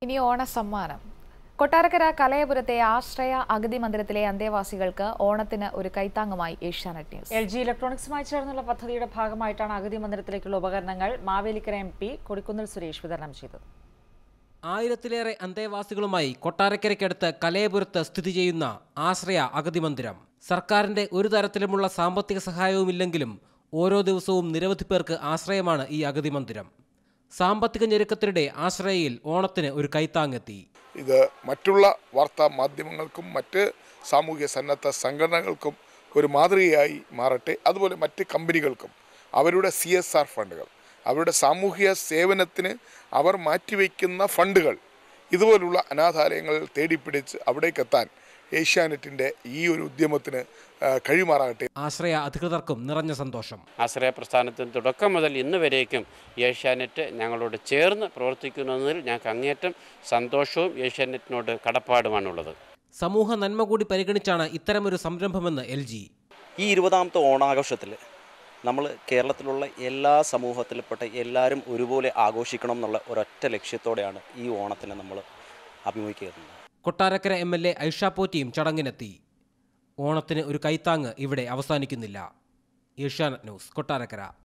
ഇനി ഓണസമ്മാനം. കൊട്ടാരക്കര കലയപുരത്തെ ആശ്രയ അഗതി മന്ദിരത്തിലെ അന്തേവാസികൾക്ക് ഓണത്തിന് ഒരു കൈത്താങ്ങുമായി ഏഷ്യാനെറ്റ് ന്യൂസ്. LG ഇലക്ട്രോണിക്സുമായി ചേർന്നുള്ള പദ്ധതിയുടെ ഭാഗമായിട്ടാണ് അഗതി മന്ദിരത്തിലേക്കുള്ള ഉപകരണങ്ങൾ മാവേലിക്കര MP കൊടിക്കുന്നിൽ സുരേഷ് വിതരണം ചെയ്തത്. 1000-ലേറെ അന്തേവാസികളുമായി കൊട്ടാരക്കരയ്ക്കടുത്ത് കലയപുരത്ത് സ്ഥിതി ചെയ്യുന്ന ആശ്രയ അഗതി മന്ദിരം സർക്കാരിന്റെ ഒരു തരത്തിലുമുള്ള സാമ്പത്തിക സഹായവുമില്ലെങ്കിലും ഓരോ ദിവസവും നിരവധി പേർക്ക് ആശ്രയമാണ് ഈ അഗതി മന്ദിരം. സാമ്പത്തിക ഞെരുക്കത്തിനിടെ ആശ്രയയിൽ ഓണത്തിന് ഒരു കൈത്താങ്ങെത്തി. ഇത് മറ്റുള്ള വാർത്താ മാധ്യമങ്ങൾക്കും മറ്റ് സാമൂഹ്യ സന്നദ്ധ സംഘടനകൾക്കും ഒരു മാതൃകയായി മാറട്ടെ. അതുപോലെ മറ്റ് കമ്പനികൾക്കും അവരുടെ CSR ഫണ്ടുകൾ, അവരുടെ സാമൂഹ്യ സേവനത്തിന് അവർ മാറ്റിവെക്കുന്ന ഫണ്ടുകൾ ഇതുപോലുള്ള അനാഥാലയങ്ങൾ തേടിപ്പിടിച്ച് അവിടേക്കെത്താൻ ഏഷ്യാനെറ്റിൻ്റെ ഈ ഒരു ഉദ്യമത്തിന് കഴിയുമാറാകട്ടെ. ആശ്രയ അധികൃതർക്കും നിറഞ്ഞ സന്തോഷം. ആശ്രയ പ്രസ്ഥാനത്തിന് തുടക്കം മുതൽ ഇന്ന് വരേക്കും ഏഷ്യാനെറ്റ് ഞങ്ങളോട് ചേർന്ന് പ്രവർത്തിക്കുന്നതിൽ ഞങ്ങൾക്ക് അങ്ങേറ്റം സന്തോഷവും ഏഷ്യാനെറ്റിനോട് കടപ്പാടുമാണുള്ളത്. സമൂഹ നന്മ കൂടി പരിഗണിച്ചാണ് ഇത്തരമൊരു സംരംഭമെന്ന് LG. ഈ 20ാമത്തെ ഓണാഘോഷത്തിൽ നമ്മൾ കേരളത്തിലുള്ള എല്ലാ സമൂഹത്തിൽപ്പെട്ട എല്ലാവരും ഒരുപോലെ ആഘോഷിക്കണം എന്നുള്ള ഒരൊറ്റ ലക്ഷ്യത്തോടെയാണ് ഈ ഓണത്തിന് നമ്മൾ അഭിമുഖീകരിക്കുന്നത്. കൊട്ടാരക്കര MLA ഐഷ പോറ്റിയും ചടങ്ങിനെത്തി. ഓണത്തിന് ഒരു കൈത്താങ്ങ് ഇവിടെ അവസാനിക്കുന്നില്ല. Asianet news, Kottarakkara.